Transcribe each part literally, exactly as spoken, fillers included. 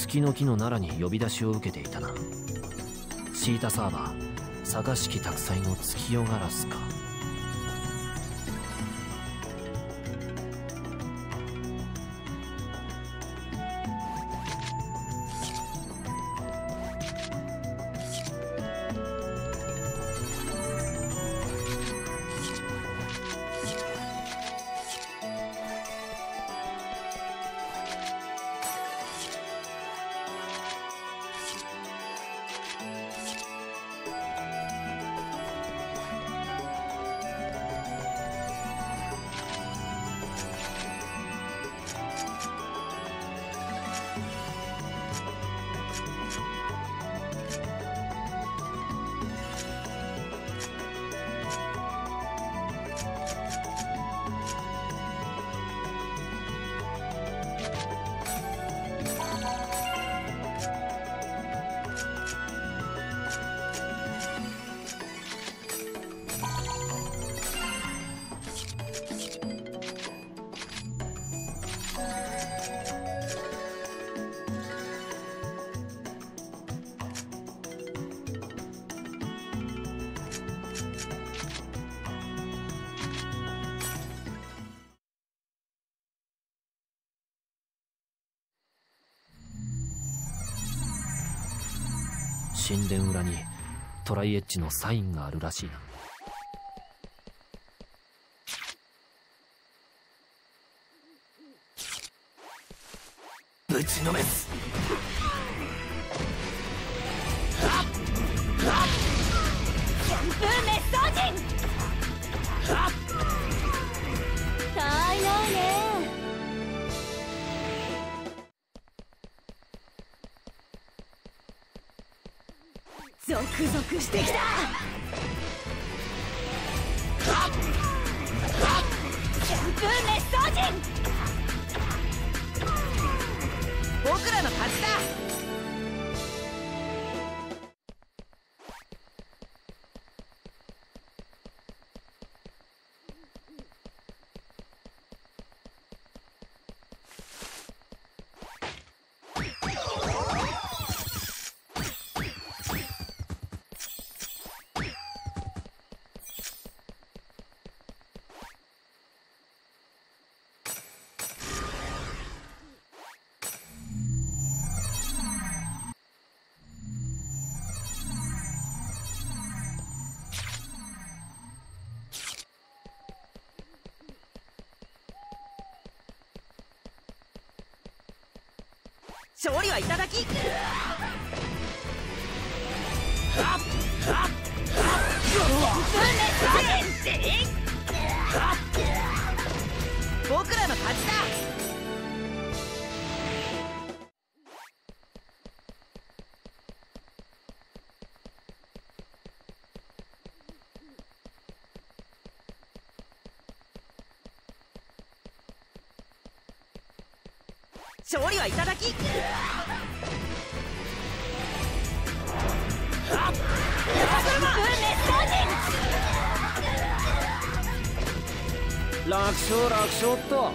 月の木の奈良に呼び出しを受けていたな。シータサーバー坂式拓斎の月夜ガラスか。神殿裏にトライエッジのサインがあるらしいな。ぶちのめす。旋風滅相陣。 大ないね。ゾクゾクしてきた。旋風滅相陣。僕らの勝ちだ。勝利はいただき。僕らの勝ちだ。勝利はいただき。 楽勝楽勝っと。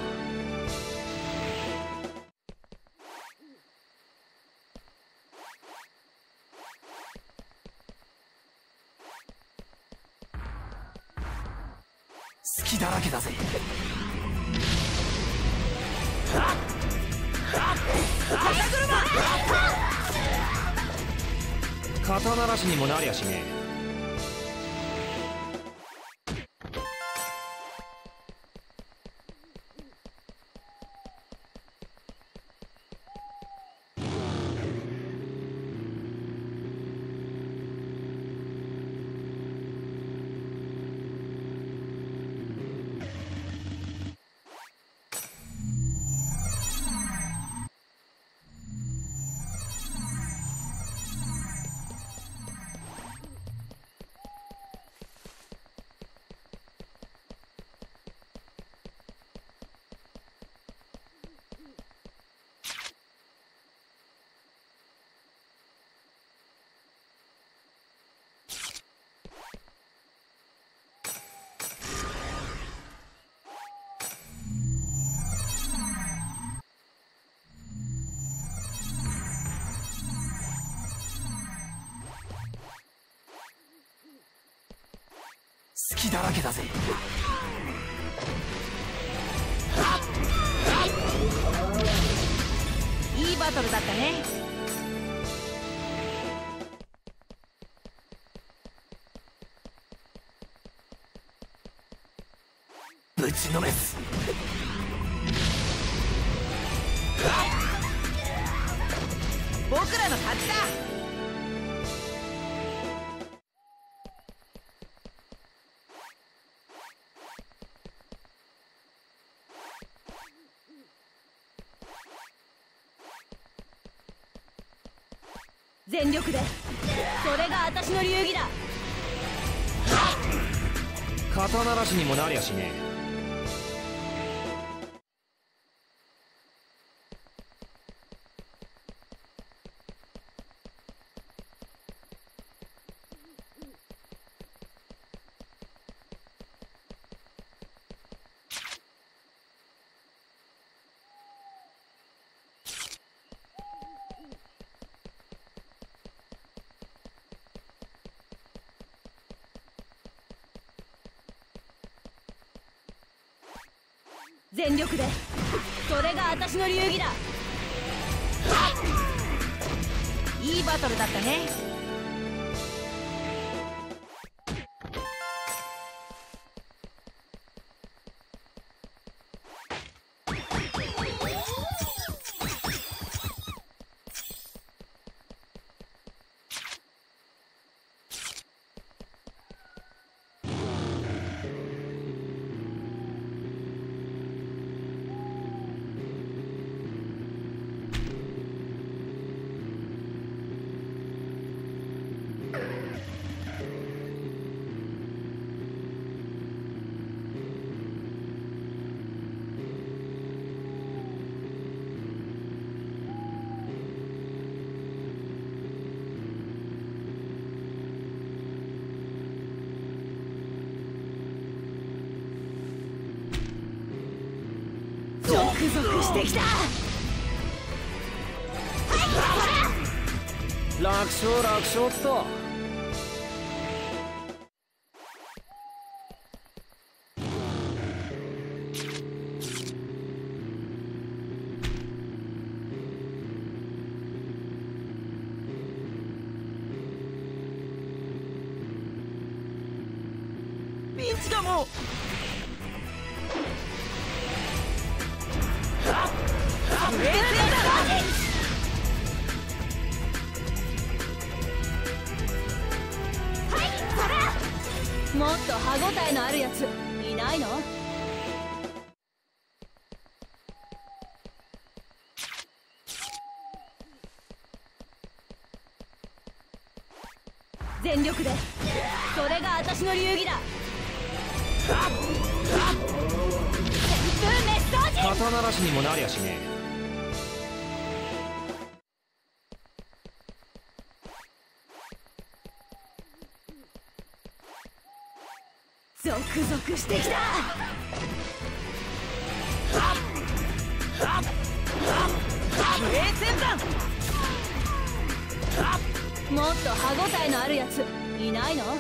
隙だらけだぜ。肩慣らしにもなりゃしねえ。 敵だらけだぜ。 いいバトルだったね。 ぶちのめす。 僕らの勝ちだ。全力で。それが私の流儀だ。 肩慣らしにもなりゃしねえ。 全力で。それが私の流儀だ。いいバトルだったね。ゾクゾクしてきた。 楽勝楽勝っと。 ピンチだもん。もっと歯ごたえのあるやついないの？全力で。それが私の流儀だ。 肩慣らしにもなりゃしねえ。 ゾクゾクしてきた。もっと歯ごたえのあるやついないの？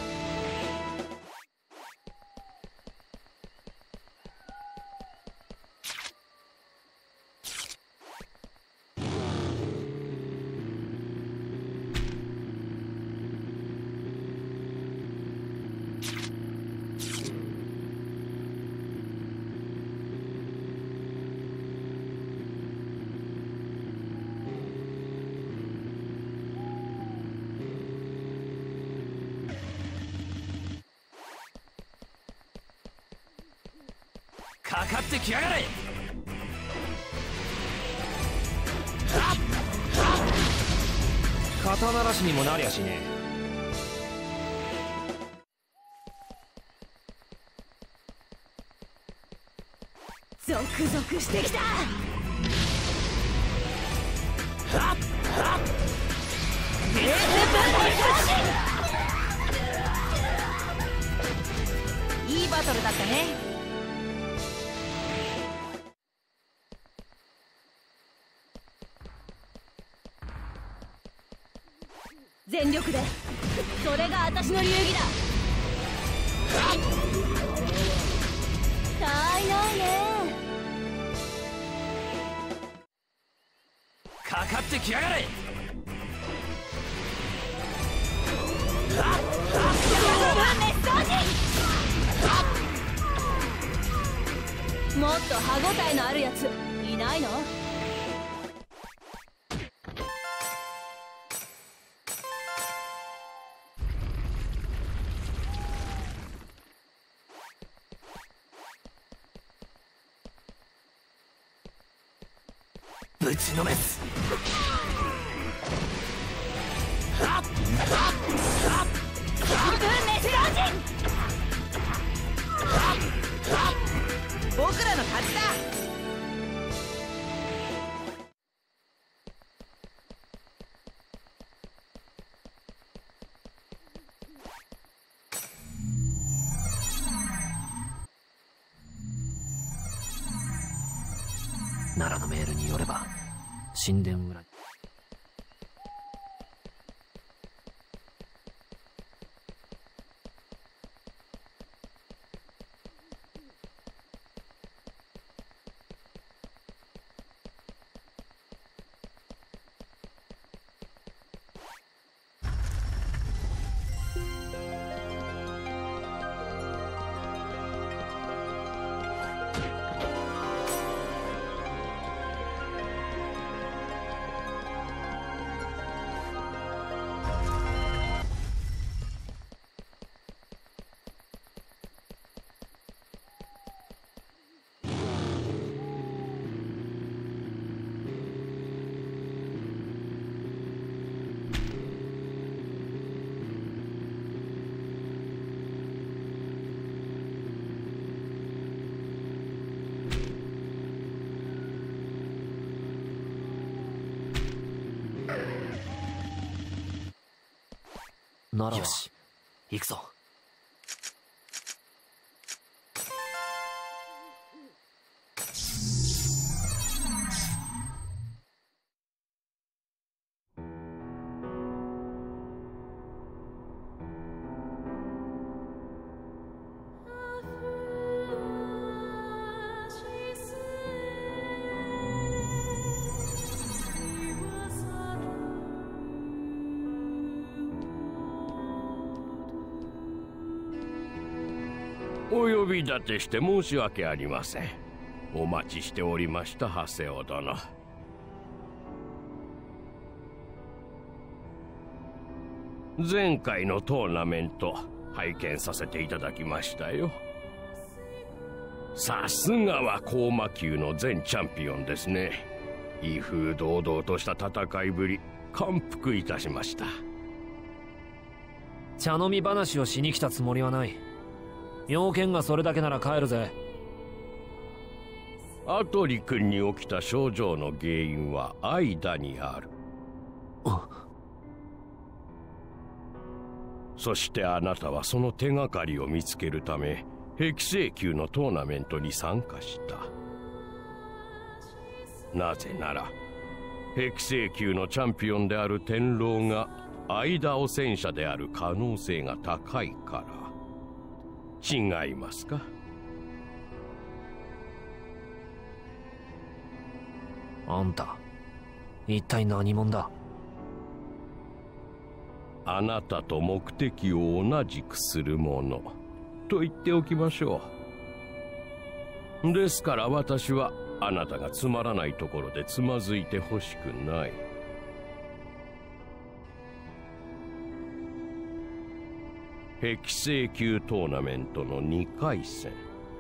かかってきやがれ。肩慣らしにもなりゃしねえ。ゾクゾクしてきた。いいバトルだったね。全力で。それが私の流儀だ。 たいないね。 かかってきやがれ。 もっと歯ごたえのあるやついないの？ ぶちのめす。 僕らの勝ちだ。 奈良のメールによれば神殿裏にならよし行くぞ。 お呼び立てして申し訳ありません。お待ちしておりました、長谷尾殿。前回のトーナメント拝見させていただきましたよ。さすがは高魔級の前チャンピオンですね。威風堂々とした戦いぶり、感服いたしました。 茶飲み話をしに来たつもりはない。要件がそれだけなら帰るぜ。 アトリ君に起きた症状の原因は間にある。そしてあなたはその手がかりを見つけるためヘキセイ級のトーナメントに参加した。なぜならヘキセイ級のチャンピオンである天狼が間を戦車である可能性が高いから。違いますか？ あんた一体何者だ？ あなたと目的を同じくするものと言っておきましょう。ですから私はあなたがつまらないところでつまずいてほしくない。ヘキセイ級トーナメントのにかい戦、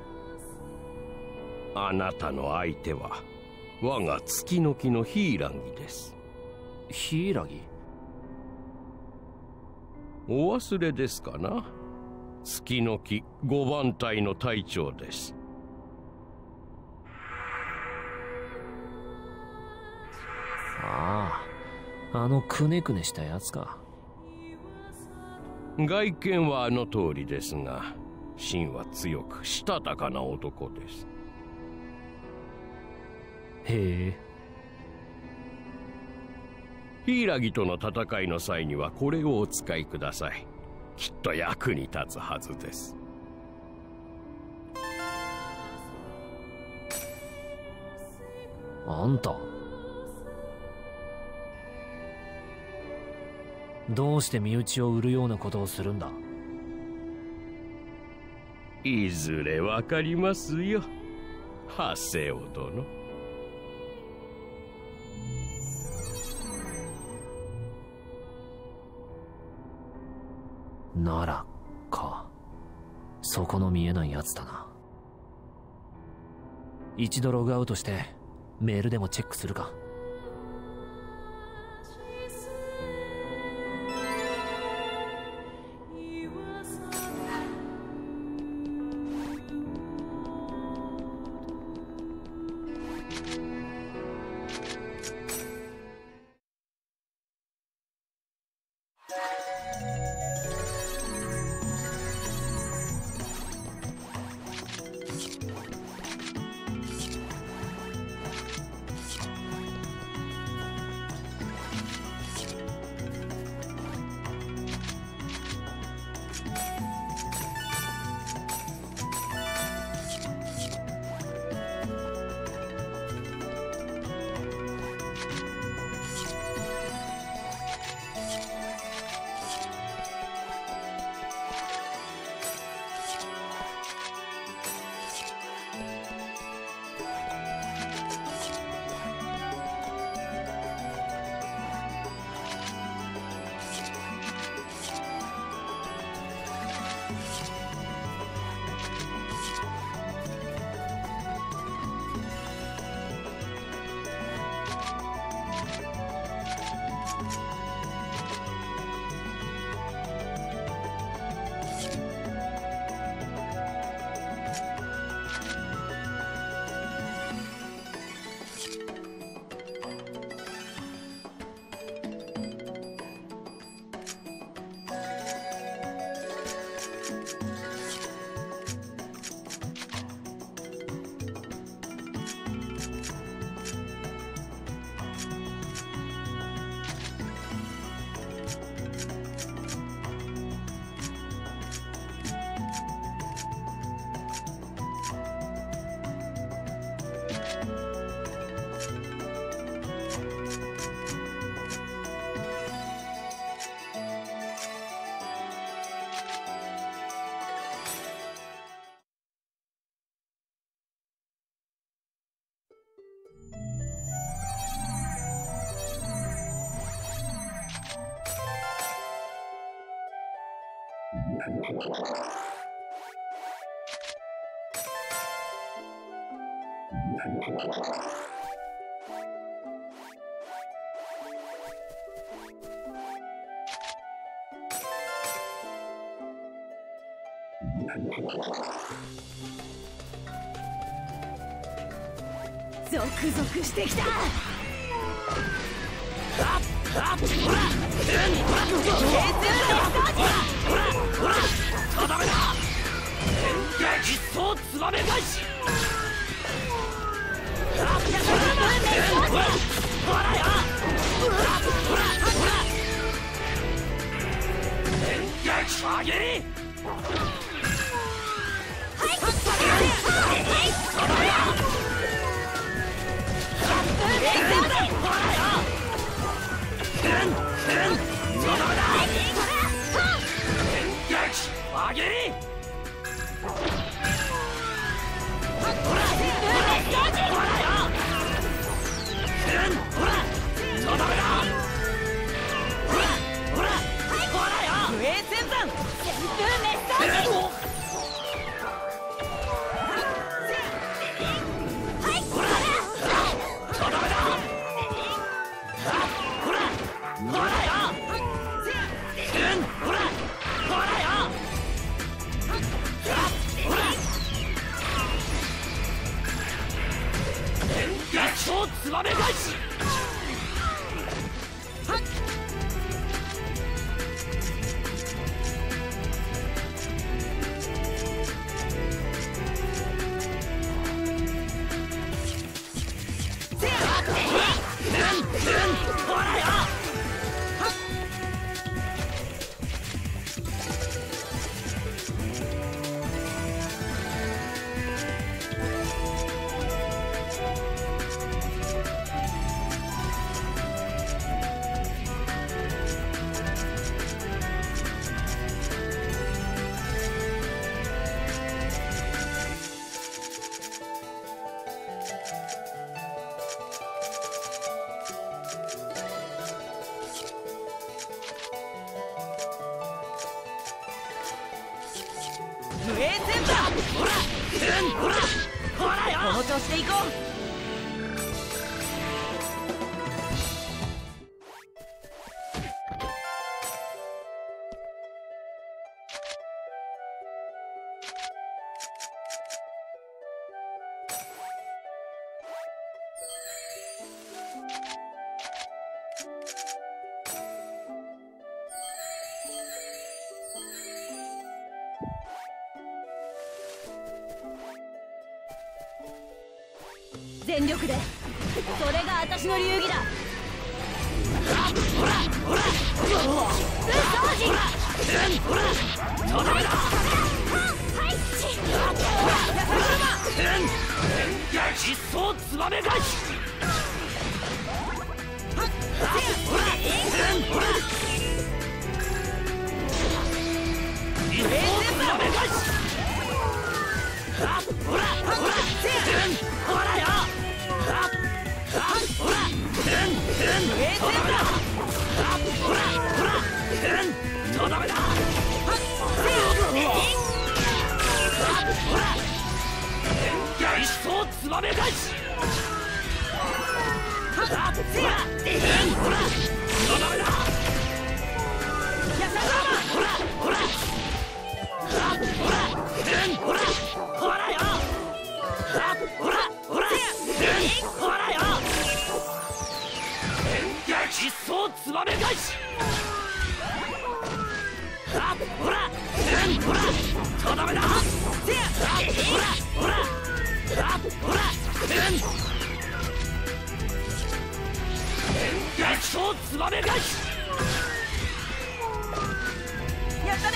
あなたの相手は我が月の木のヒイラギです。 ヒイラギ？ お忘れですかな？月の木ごばん隊の隊長です。 ああ、あのくねくねしたやつか。 外見はあの通りですが、心は強くしたたかな男です。 へえ。 ヒイラギとの戦いの際にはこれをお使いください。きっと役に立つはずです。 あんたどうして身内を売るようなことをするんだ？ いずれわかりますよ、ハセオ殿。 ならか、そこの見えないやつだな。一度ログアウトしてメールでもチェックするか。 ゾクゾクしてきた。 ほらよ衛戦だ。ほらほらほらよ、この調子でいこう。 全力で、それが私の流儀だ。 ほらほら運送陣。 ほらとどめだ。 はいち疾走つばめ返し。ほらほらほら疾走つばめ返し。ほらほらほらほらよ。ほらとどめだ。ほらほらとどめだ。ほら一層つばめ返し。ほらほらとどめだ。ほらほらほらほらほらよ。ほらほらほらよ。疾走つばめ返し。ほらほらとどめだ。ほらほらほら逆走つばめ返し。 やったね。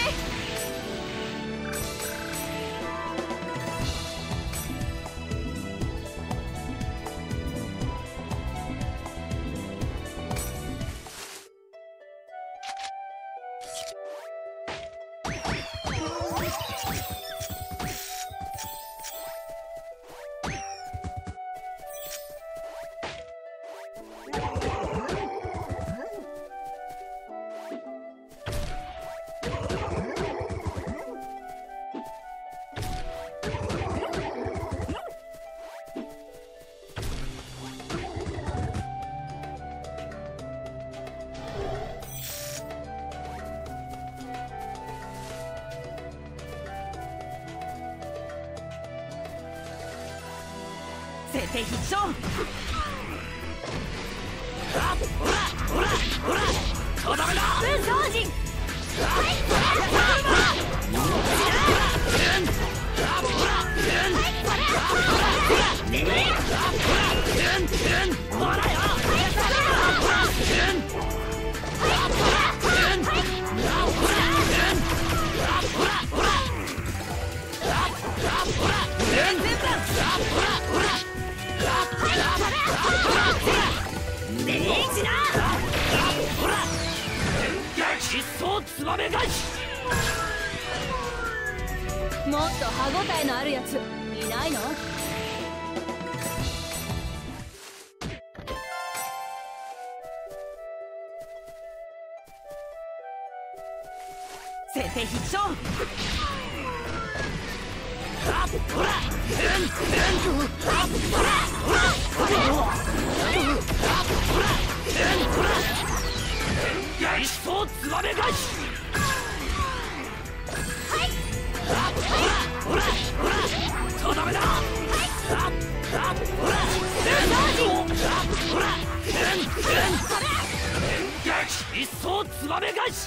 先手必勝。ほらほらほらほらとどめだ。 運送陣。はいこれ。 ほらほら疾走つばめ返し。 もっと歯ごたえのあるやついないの？ 先手必勝。ほらほら逆走つばめ返し。 はいほらほらとどめだ。ほらほら逆走つばめ返し。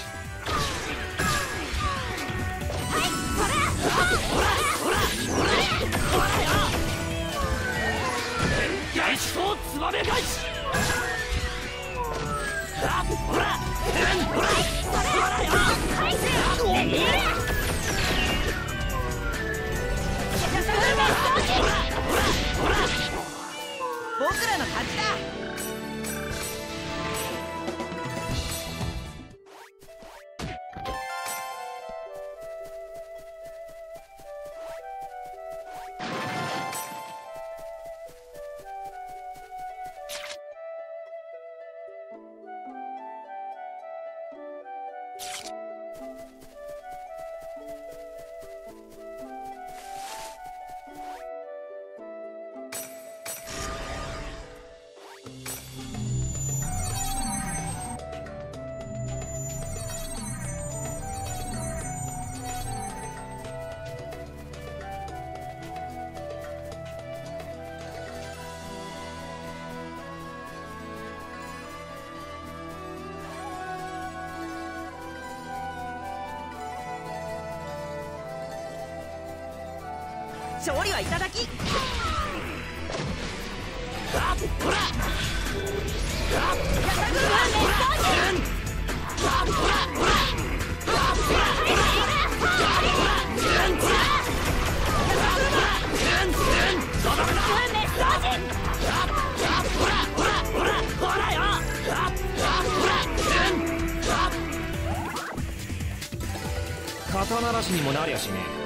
逆走つばめ返し。ほらほらほら僕らの勝ちだ。 勝利はいただき。あっほらあっほらほら肩慣らしにもなりゃしねえ。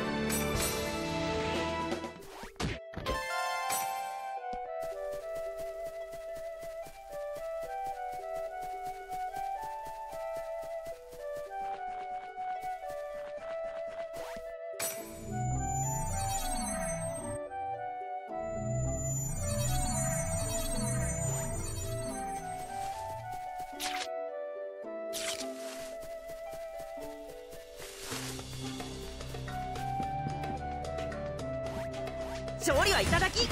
勝利はいただき。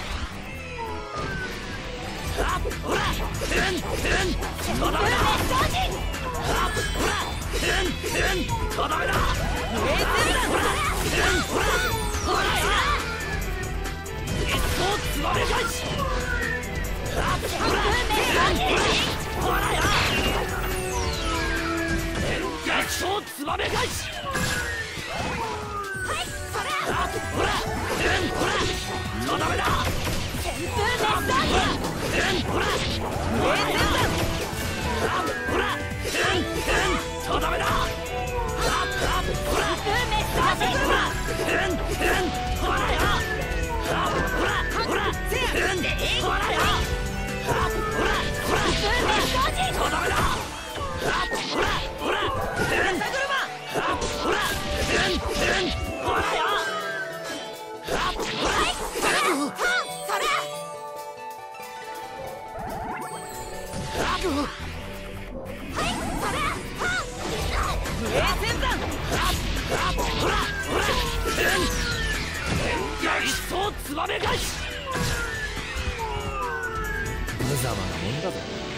あっほらうんうんとどめだ。あっほらうんうんとどめだ。名店だ。ほらうんほらほらよ。一層つばめ返し。あっほらうんほらよ。一層つばめ返し。あっほらうんほらとどめだ。旋風メッサージ。うんほら名店だ。あっほらうんうんとどめだ。あっあっほら旋風メッサージ。ほらうんうんほらよ。あっほらほらうんほらよ。あっほらほら旋風メッサージ。とどめだ。あっほらほらうんあっほらうんうんほらよ。つばめ返し。 無様なもんだぞ。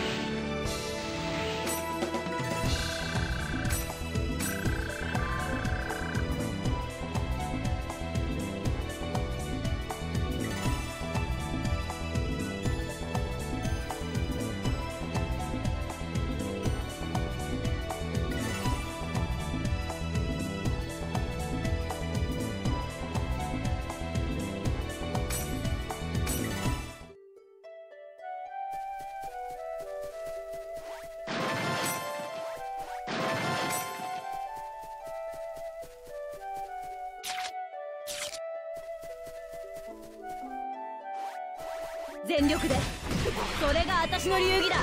全力で。それが私の流儀だ。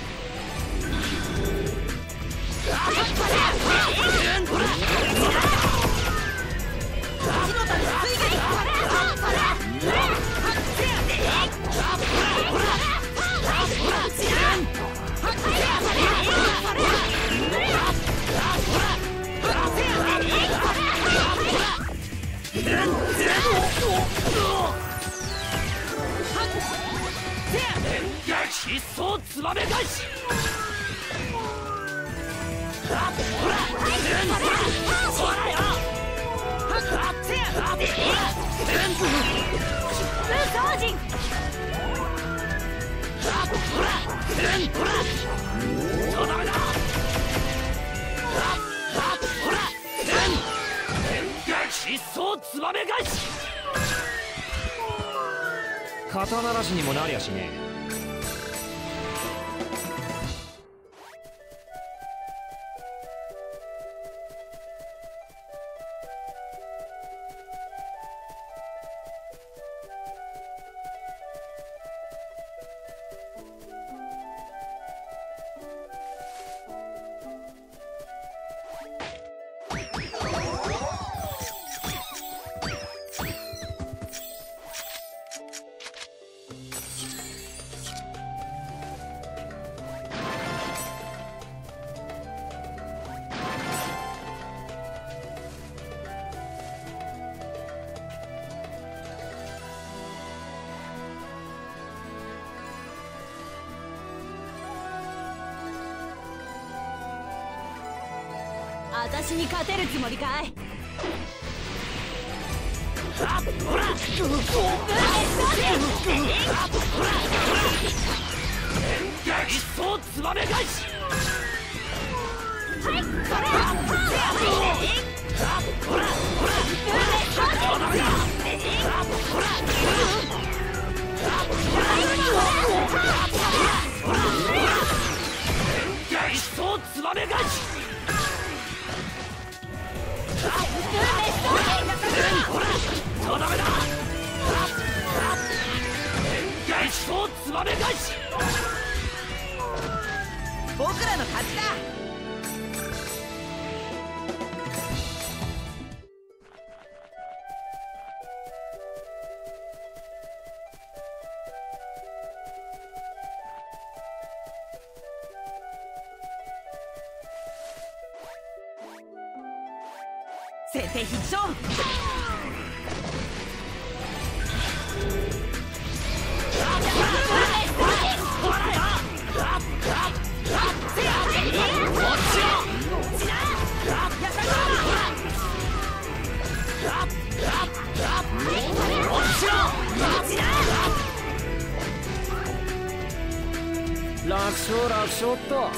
疾走つばめ返し。あっほらうんほらよ。あっせやあっほらうん無双人。あっほらうんほらとどめだ。あっあっほらうん疾走つばめ返し。 肩慣らしにもなりゃしねえ。 私に勝てるつもりかい。 つばめ返し。はい、それ。ほらほらダメだ。ほら一層つばめ返し。ほらそうダメだ。一層つばめ返し。僕らの勝ちだ。先手必勝。 楽勝楽勝っと。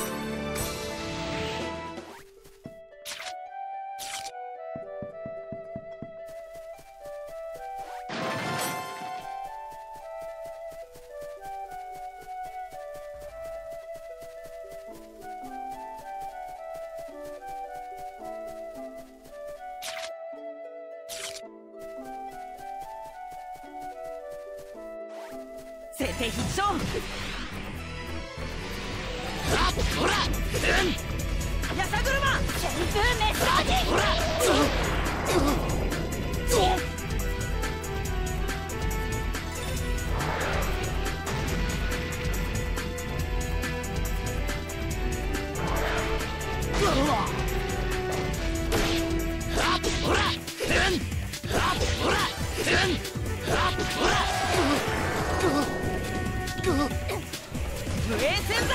先手必勝。ほら、やさぐるま。旋風メッサージ。ほら。無影旋盤。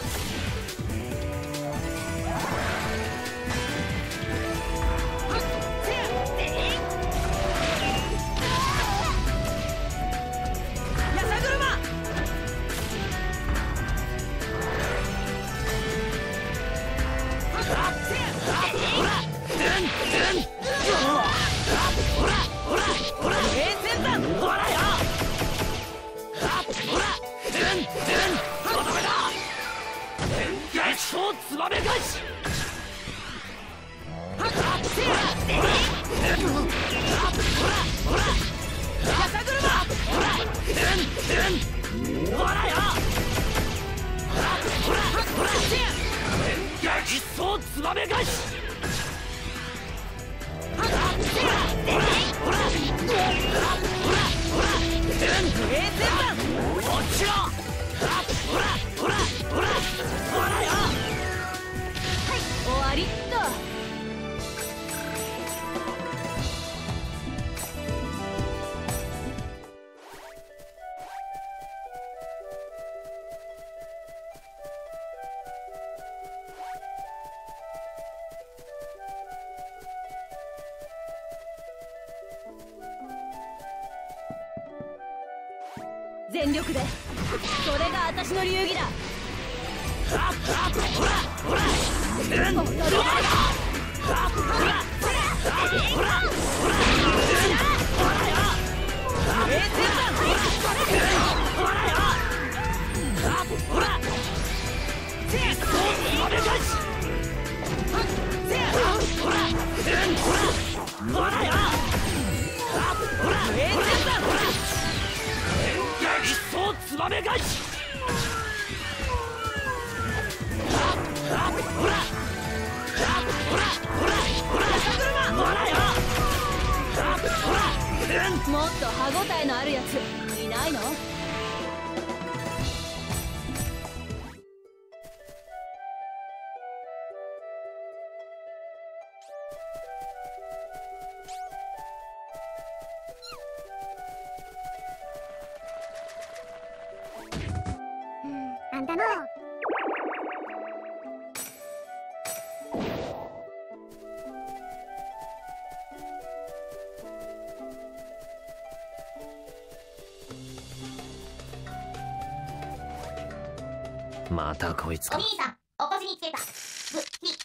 やさぐるま。そうつばめ返し。ほらほらやさぐるま。ほらほらよ。ほらほらほら一層つばめ返し。ほらほらほらほら無影旋盤。落ちろ。ほらほらほらほらよ。 終わりっと。全力で。それが私の流儀だ。 ほらほらほらほらほらつばめ返し。 もっと歯ごたえのあるやついないの？ あんたのまたこいつか。 お兄さんお越しに来てた。ぶひ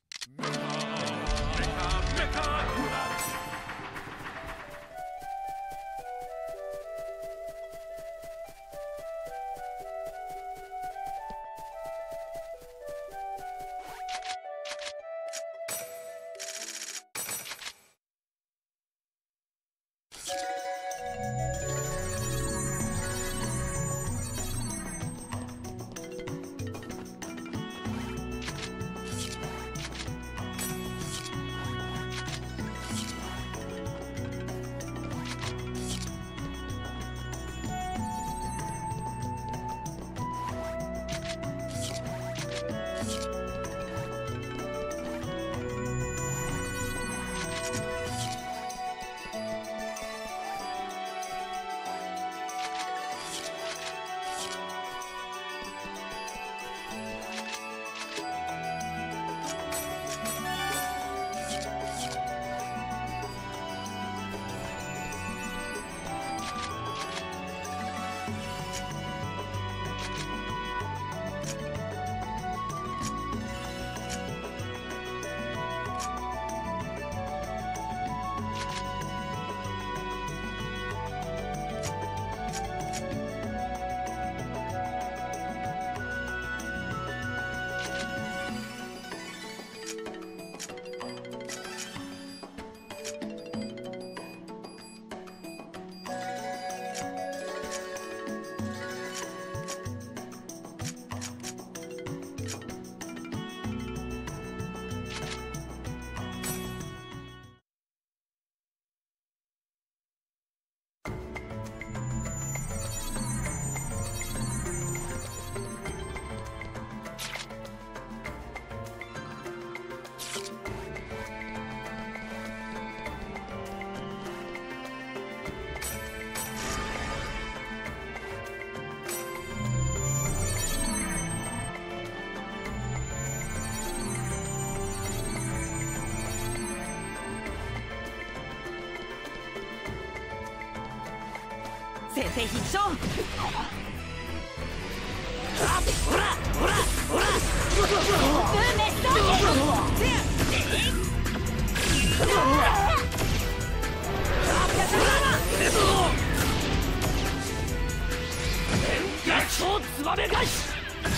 先生必勝。 ほらほらほら運命ストー逆走ツバメ返し。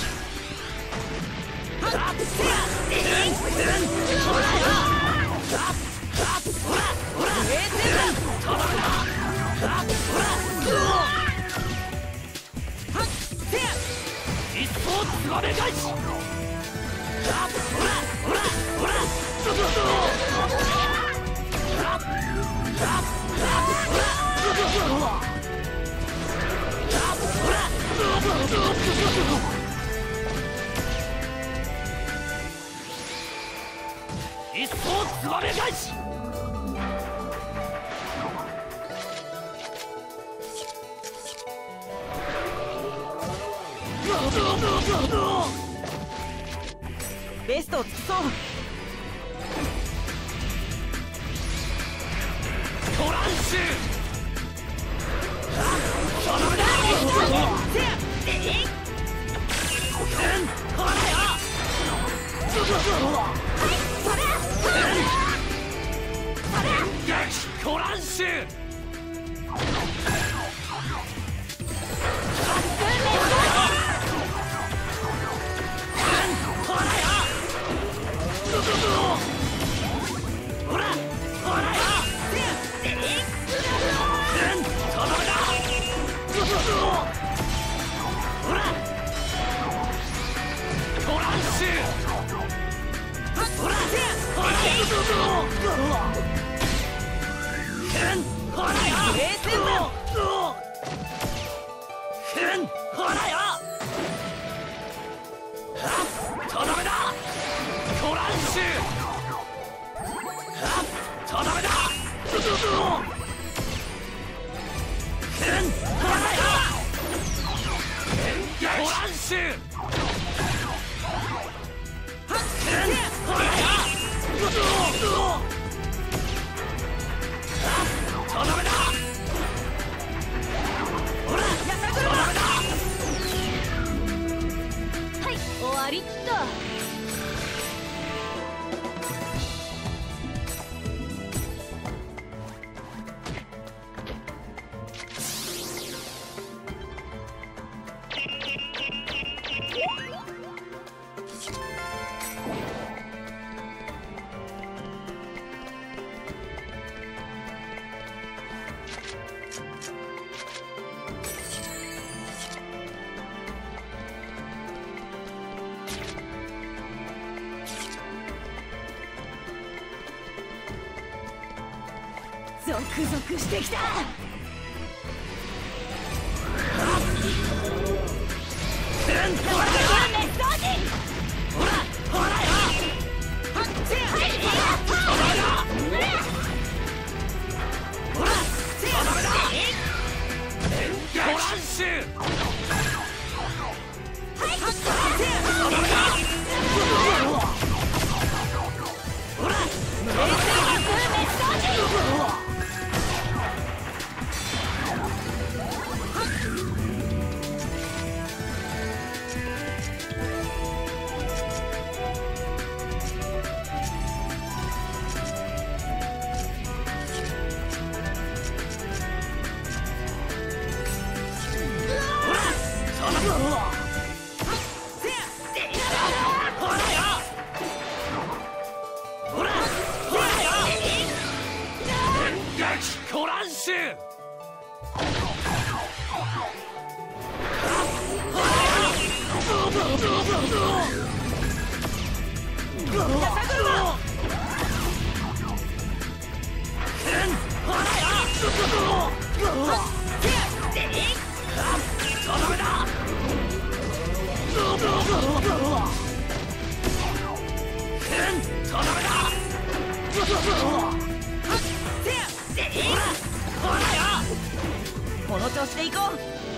一層ツバメ返し。ほらほらほら一層ツバメ返し。ベストを尽くそう。トランシュそのだトランシュほらほらよほらトランシュほらほらほらよ冷静だほらよとどめだトランシュとどめだほらよトランシュほらよとどめだっと。ゾクゾクしてきた。この調子でいこう。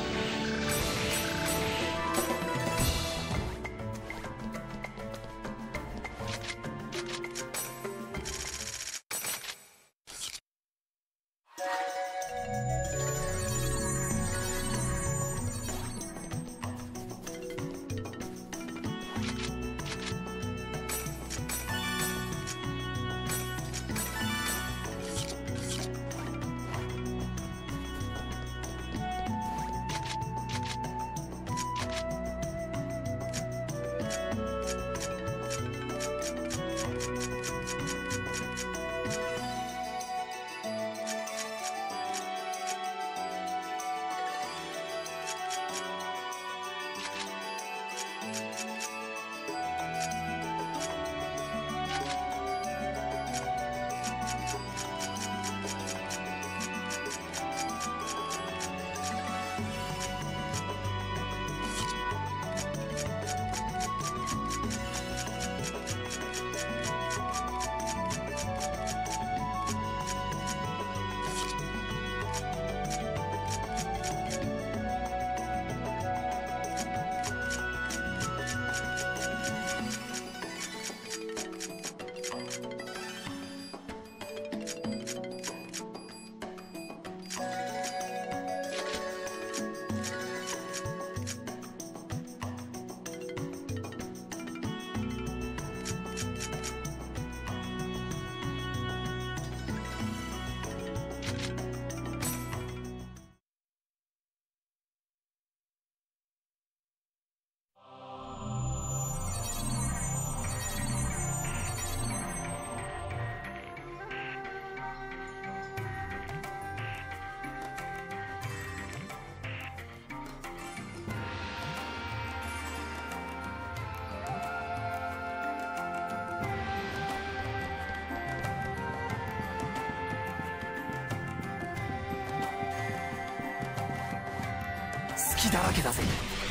隙だらけだぜ。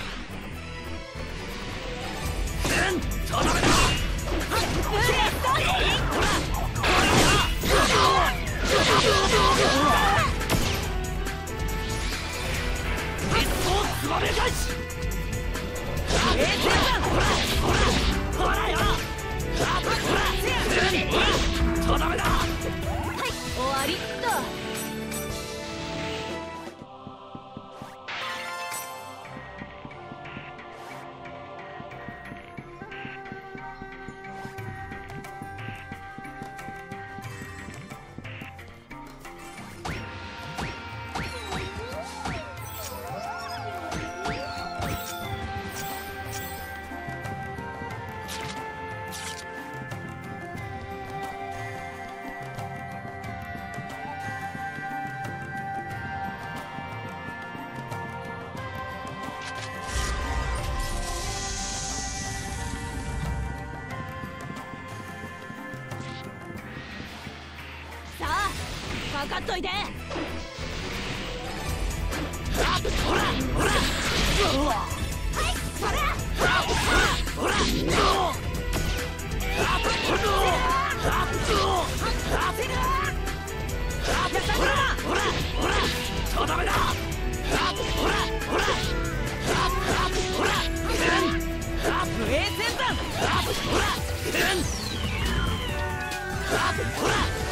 終わりっと。 かっといて。 ほらほらはいそれほらほらほらとどめだ。ほらほらほら無影戦団。ほらほら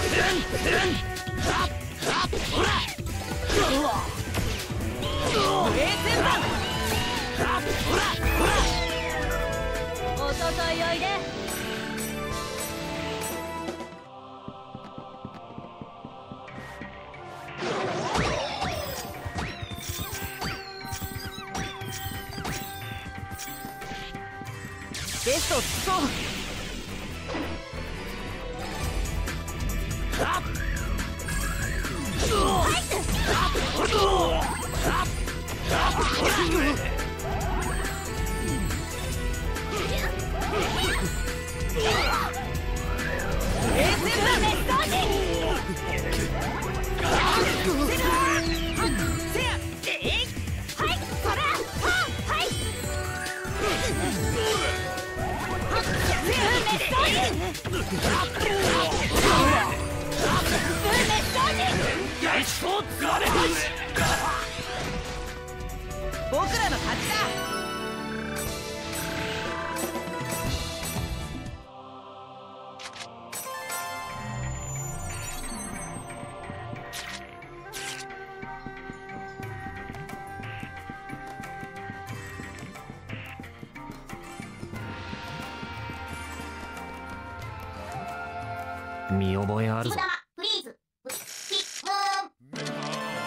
ほら無影戦団。ほらほらおとといおいで。 ベストを尽くそう。僕らの勝ちだ。 見覚えあるぞ。 チム玉フリーズヒムーン。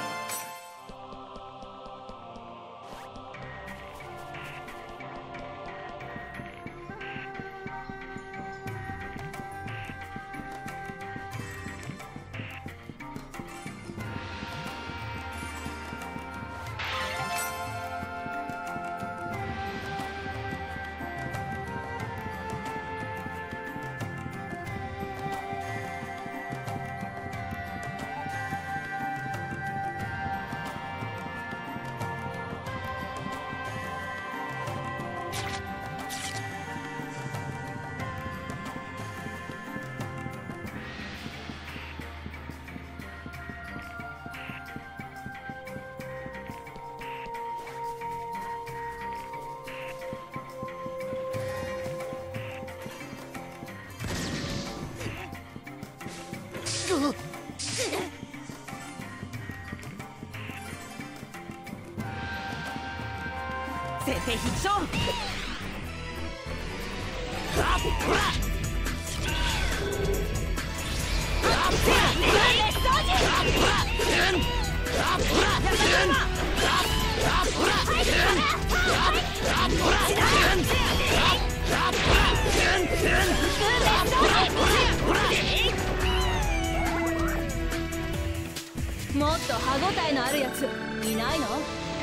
先手必勝。 もっと歯ごたえのあるやついないの？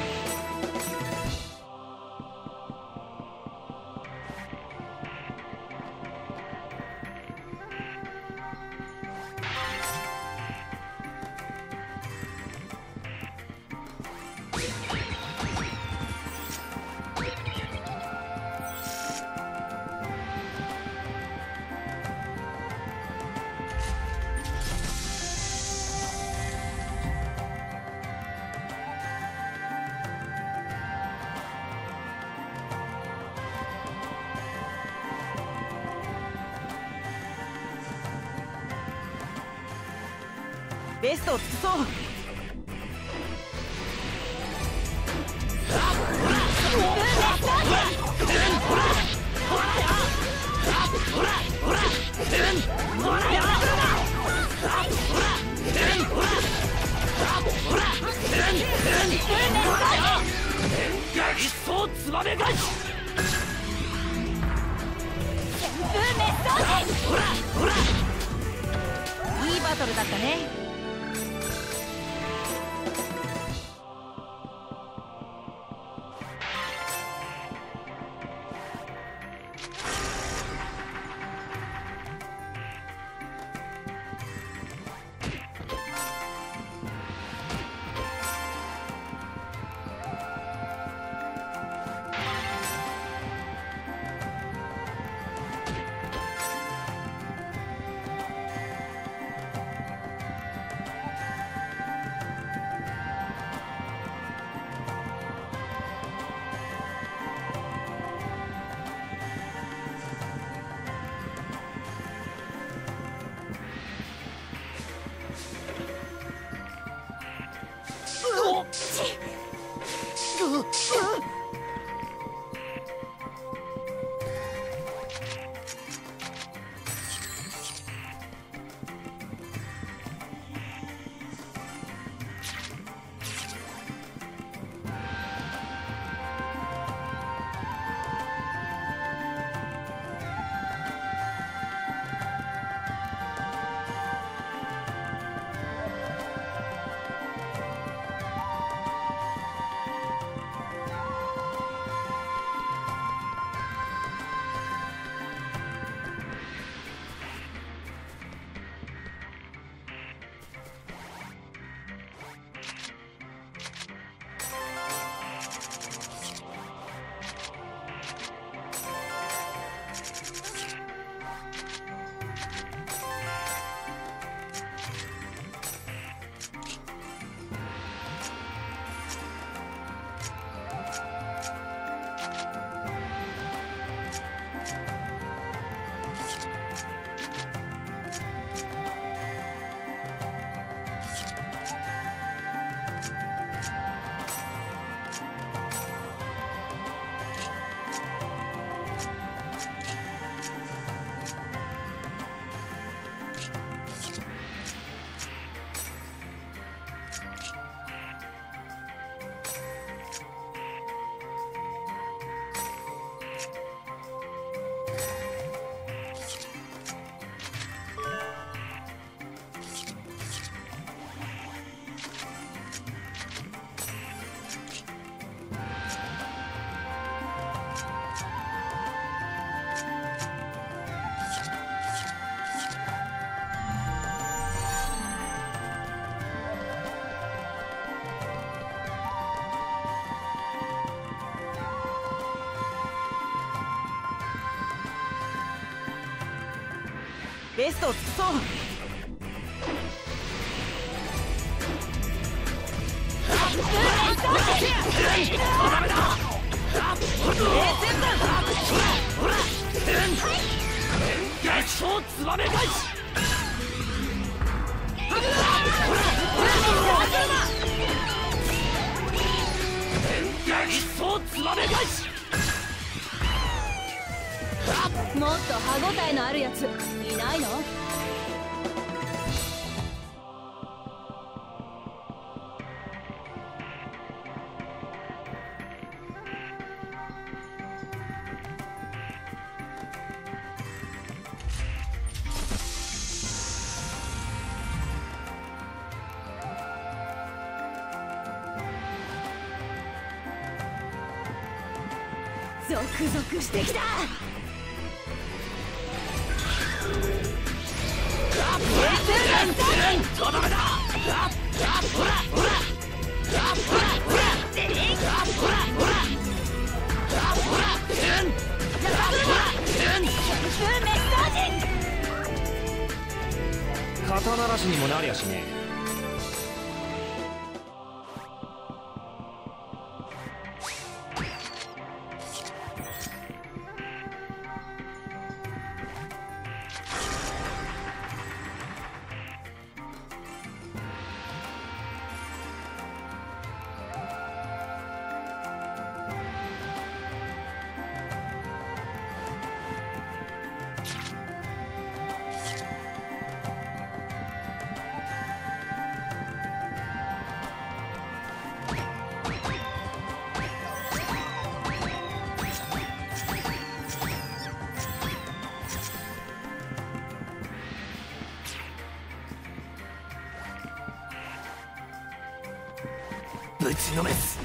ベストを尽くそう。一層つばめ返し。いいバトルだったね。 ベストを尽くそう。ダメだ。激走ツバメ返し。激走ツバメ返し。 もっと歯ごたえのあるやついないの？ゾクゾクしてきた。 ダメだ。ほらほらほらほらほらほらほら肩慣らしにもなりゃしねえ。 ぶちのめす。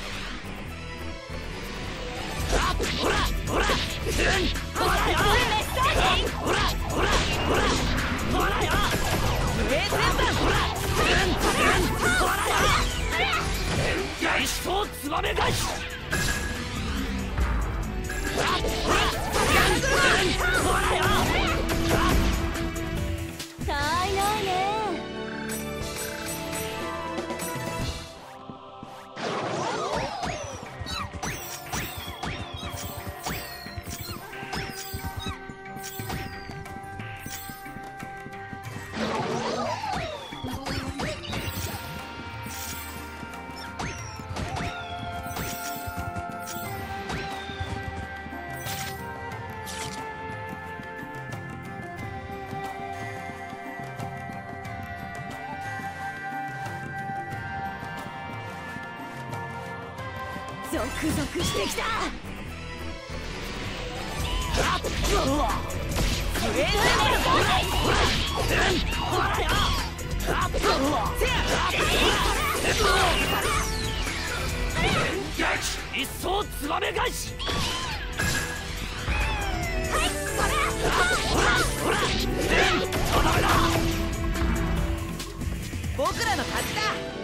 ほらほらほらほらよ。ほらほらほらほらよ。名店だ。ほらほらよ。激走ツバメ返し。ほらほらよ。 たいないね。ゾクゾクしてきた。 一層ツバメ返し。僕らの勝ちだ。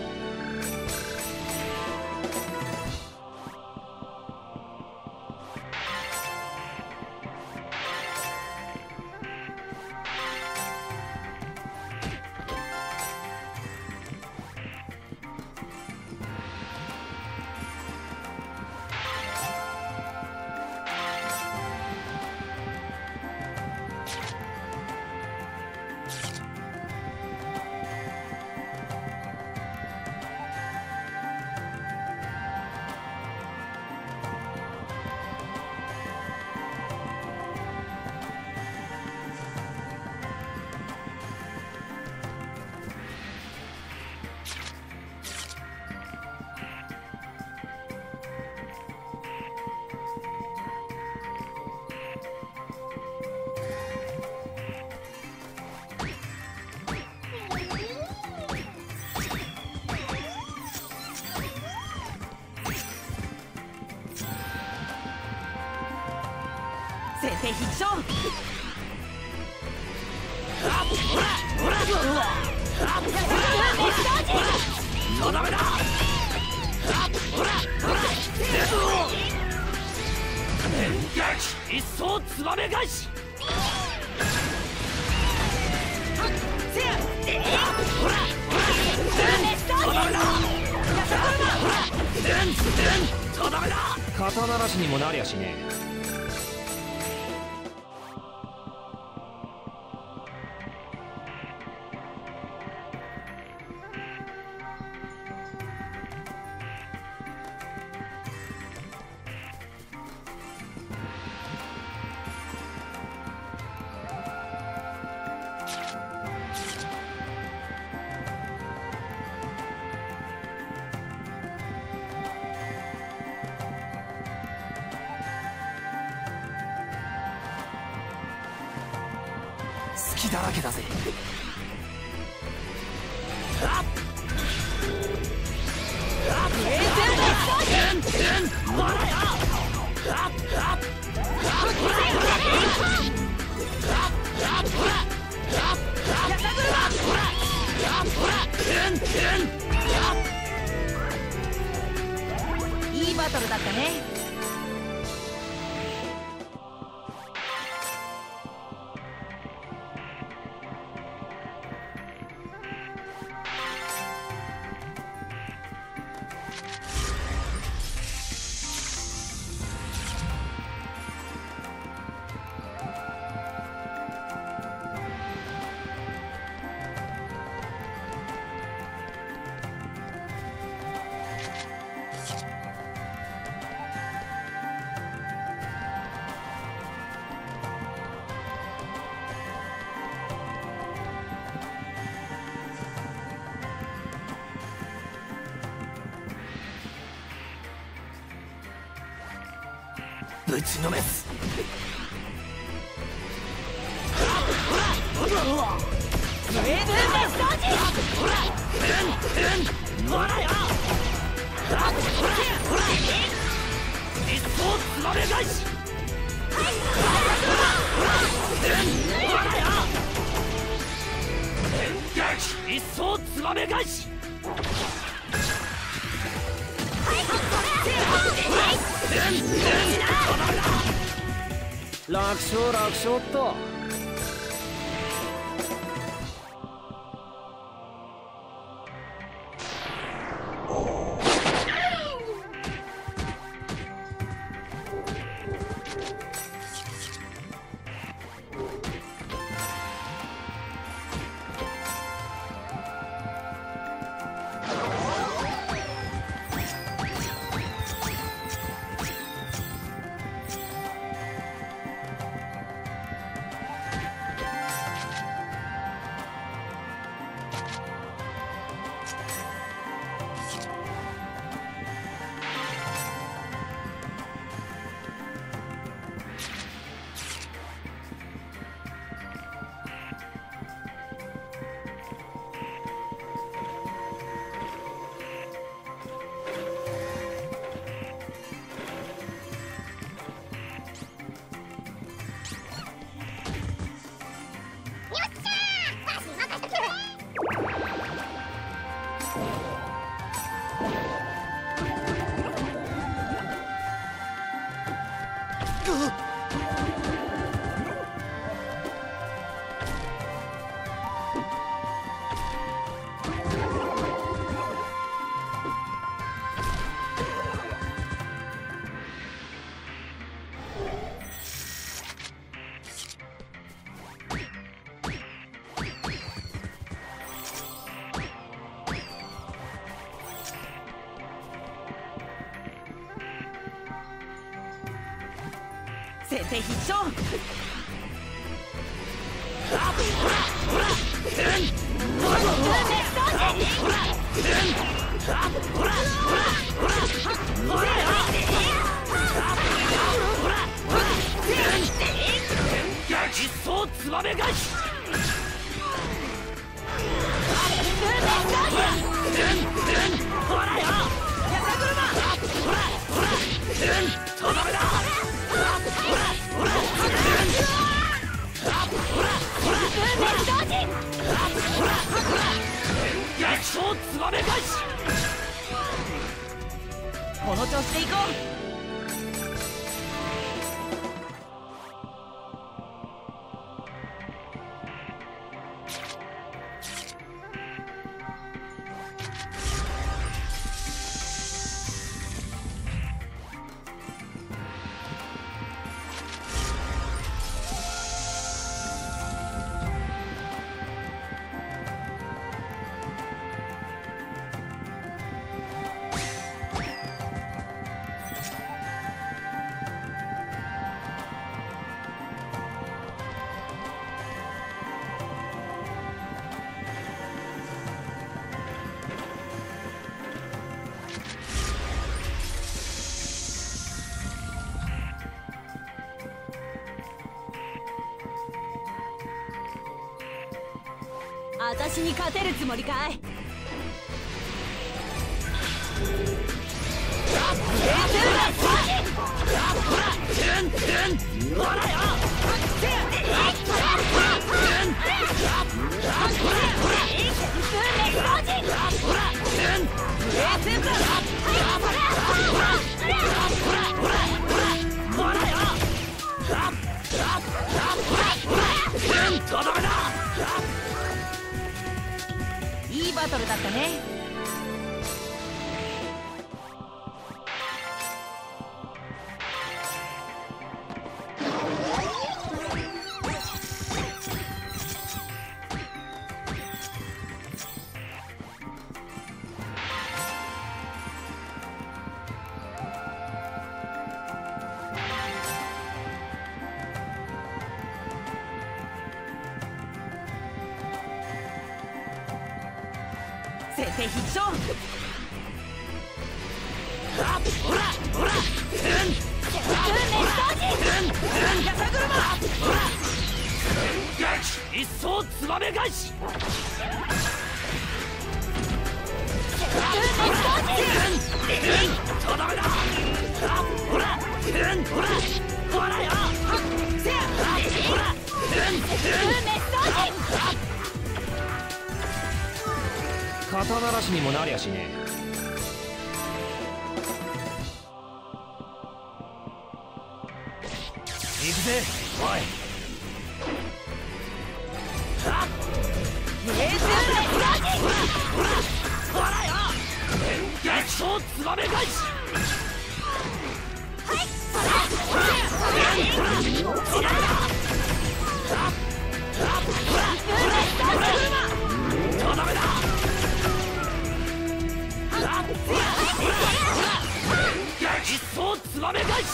先手必勝。ほらほらほらのだめだ。ほらほら一層ツバメ返し。 とどめだ。 肩慣らしにもなりゃしねえ。 隙だらけだぜ。 いいバトルだったね。 ぶちのめす。 スウェーブメッサージ。 ほらほらよ。ほら一層つまめ返し。ほらよ。一層つまめ返し。 楽勝楽勝っと。 先手必勝。 一層つまめ返し。ほらよ。ほらほらとどめだ。つばめ返し。 この調子でいこう。 私に勝てるつもりかい。いいバトルだったね。先手必勝。ほらほら、一層つばめ返し。とどめだ。ほらほらほらよ。ほら肩慣らしにもなりゃしねえ。行くぜおい。 ほらよ。激走つばめ返し。はいとどめだ。激走つばめ返し。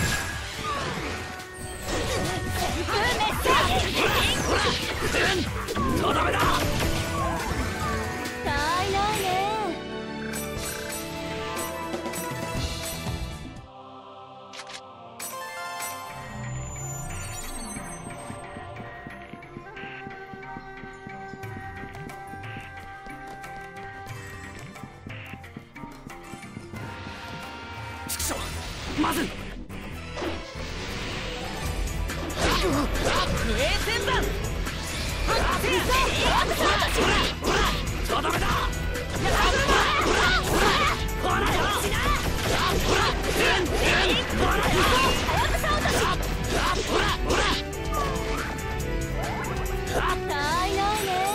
とどめだ。 たいないね。 まずとどめだ。 たいないね。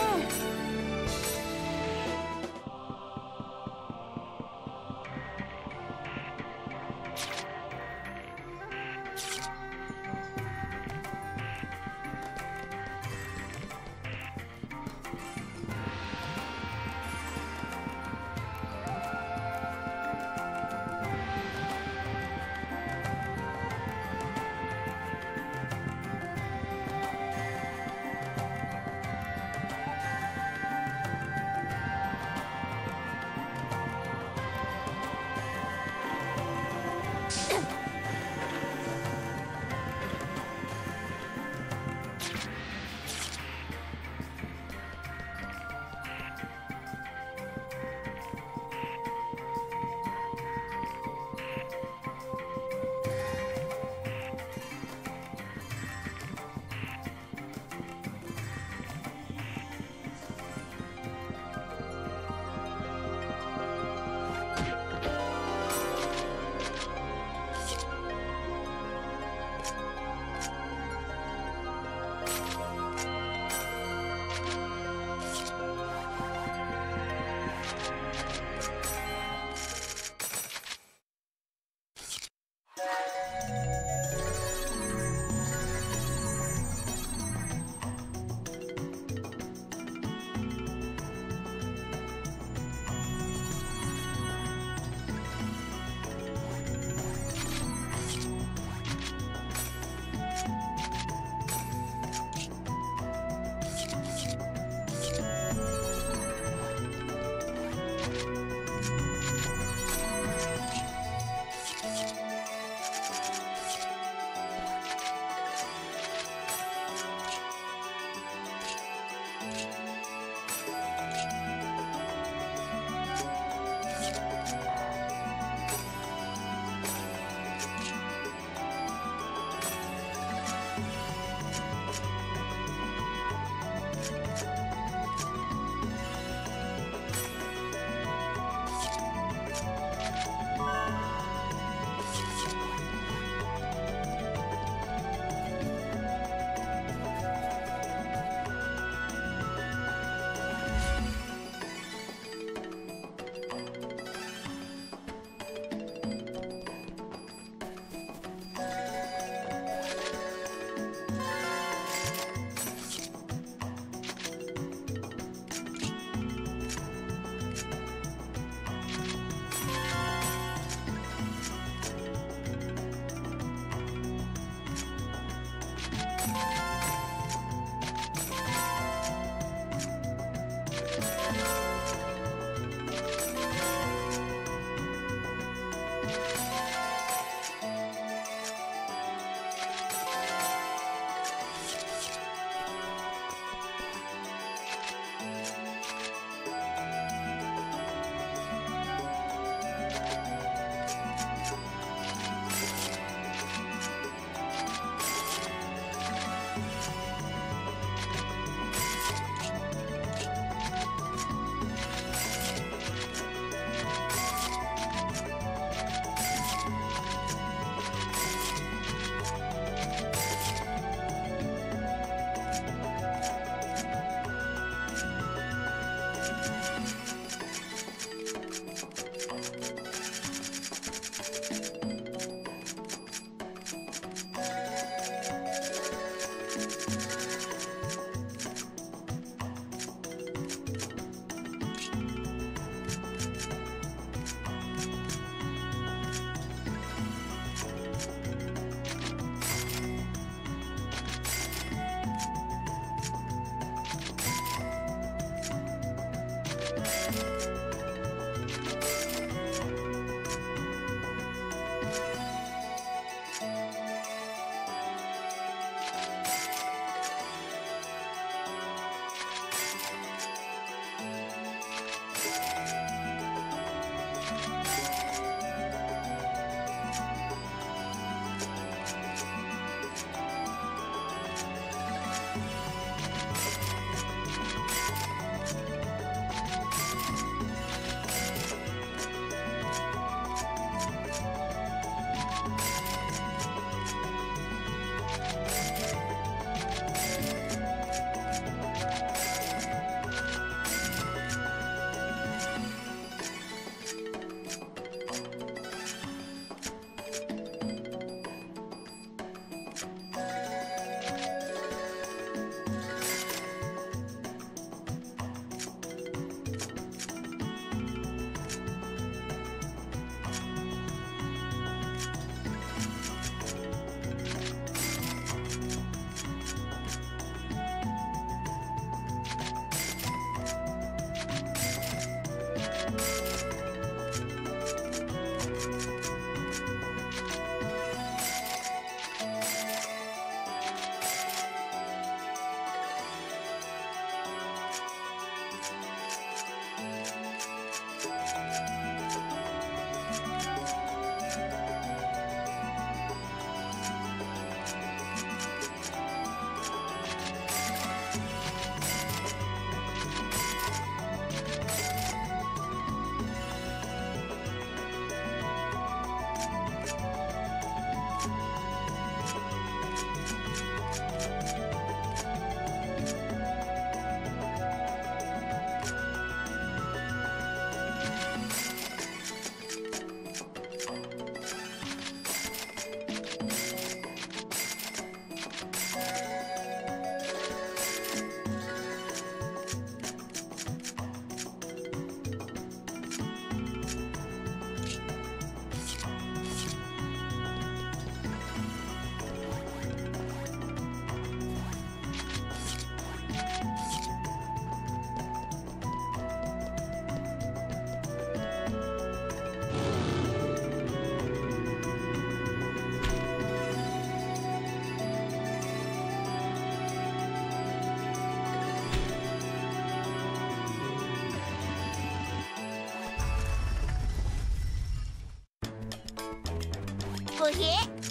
ブヒ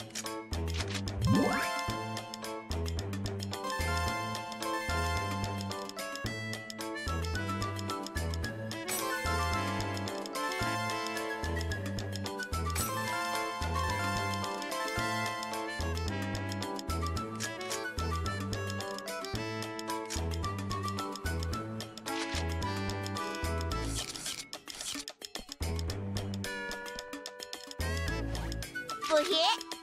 ブヒ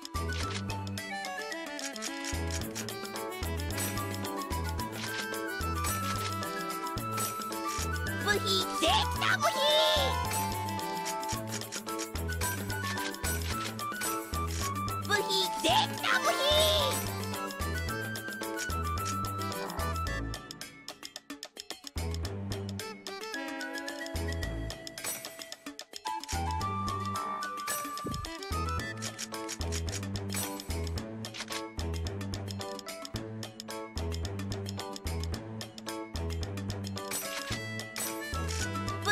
ブヒできたブヒブヒできたブヒ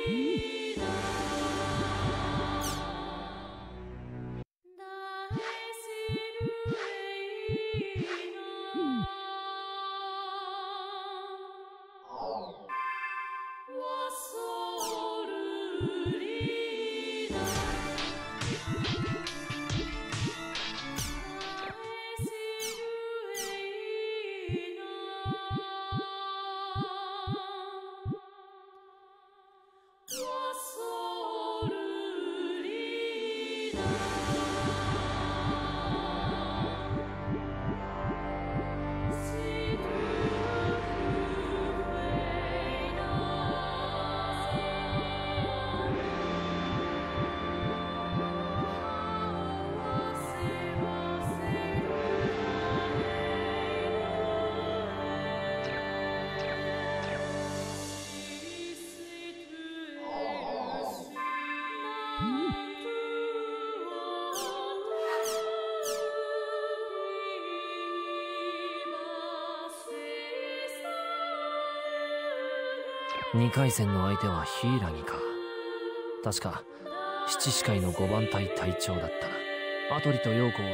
にかい戦の相手はヒイラギか。確か七士会のごばん隊隊長だったな。アトリとヨーコを誘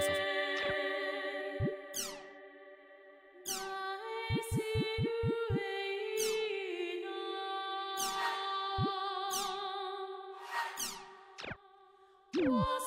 う。